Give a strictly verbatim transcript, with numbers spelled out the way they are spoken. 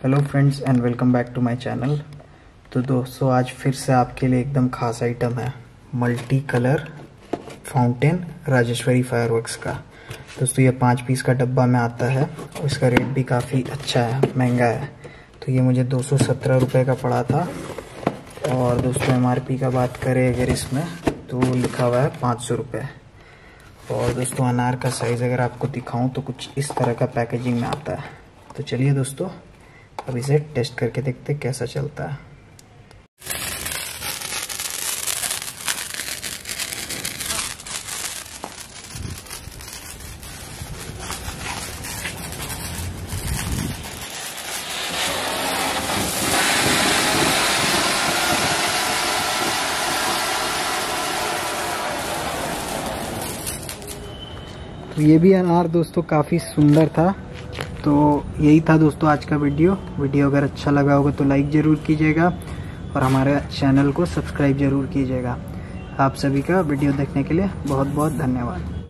Hello friends and welcome back to my channel. तो दोस्तों आज फिर से आपके लिए एकदम खास आइटम है, multi colour fountain Rajeshwari fireworks का। दोस्तों ये पाँच पीस का डब्बा में आता है और इसका रेट भी काफ़ी अच्छा है, महंगा है। तो ये मुझे दो सौ सत्रह रुपये का पड़ा था। और दोस्तों एम आर पी का बात करें अगर इसमें तो लिखा हुआ है पाँच सौ रुपये। और दोस्तों अनार का साइज़ अगर आपको दिखाऊं तो कुछ इस तरह का पैकेजिंग में आता है। तो चलिए दोस्तों अब इसे टेस्ट करके देखते कैसा चलता है। तो ये भी अनार दोस्तों काफ़ी सुंदर था। तो यही था दोस्तों आज का वीडियो। वीडियो अगर अच्छा लगा होगा तो लाइक ज़रूर कीजिएगा और हमारे चैनल को सब्सक्राइब ज़रूर कीजिएगा। आप सभी का वीडियो देखने के लिए बहुत बहुत धन्यवाद।